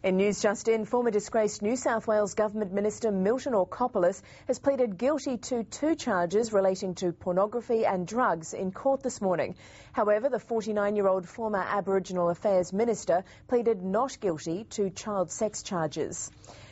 In News Just In, former disgraced New South Wales Government Minister Milton Orkopoulos has pleaded guilty to 2 charges relating to pornography and drugs in court this morning. However, the 49-year-old former Aboriginal Affairs Minister pleaded not guilty to child sex charges.